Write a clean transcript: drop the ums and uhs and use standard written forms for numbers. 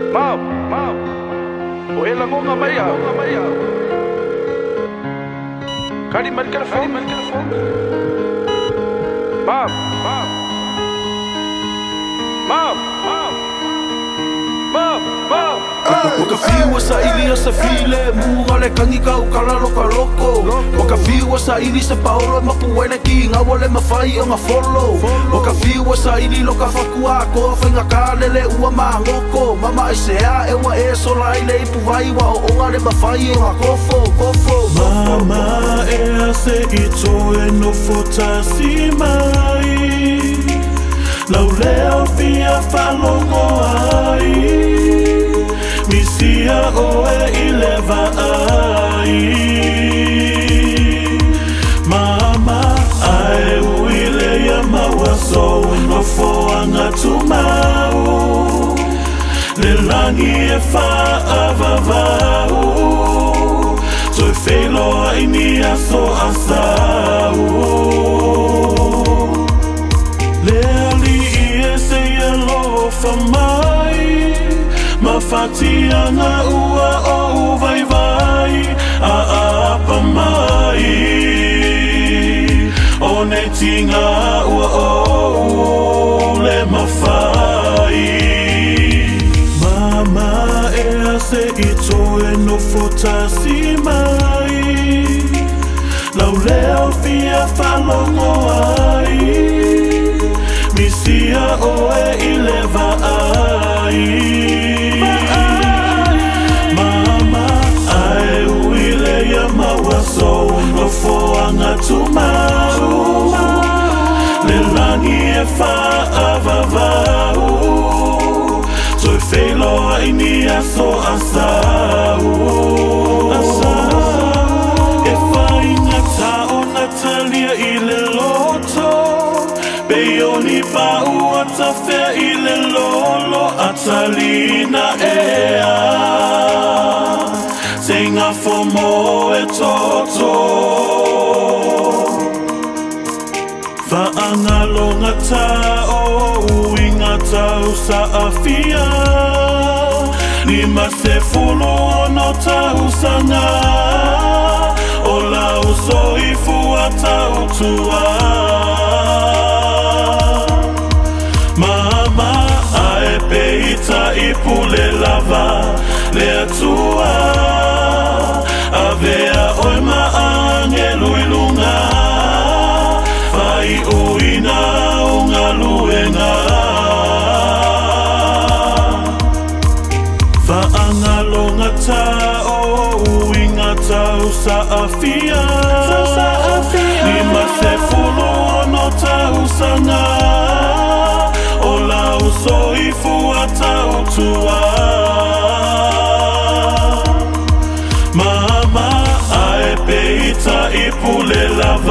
Mau, o e langonga mai au. Kari microphone. Mau. Waka fiwa sa ili sa file Munga le kangika ukala loka loko Waka fiwa sa ili sa paolo mapuwene ki ngawale mafai o ngafolo Waka fiwa sa ili loka fakua ko whainga kālele ua mahangoko Mama isea ewa e sola ile ipuwai wa o onga le mafai o ngakofo Mama e ase ito e no fotasi mai Lau leo fia falongo ai Misia oe ileva ai Mama ai uile ya mawaso no foanga tumau Le langi e fa avavau Toi felo ai ni aso asau Le ali i e se yelo fa mai Mafatia nga ua o vai a apa mai O ne tinga ua o le mafai Mama e ase ito e no fotasi mai Lau leo fia falongo ai Misia oe ileva ai So no foanga tumau Le langi e fa avavau Toi felo ai ni aso asau E whainga tao na talia i le loto Beoni pau ata fea i le lolo Atalina ea Tenga fomo e toto Whaangalonga tao Uinga tau sa afia Lima se fulo no tau sanga O lau soifu a tau tua Mama ae peita ipu le lava Le atua Avea oi maangelu ilunga Fai uina unga luenga Whaangalonga tao uinga tau sa afia Lima se fulo no tau sanga O lau soifu a tau tua Mama ae peita ipu le lava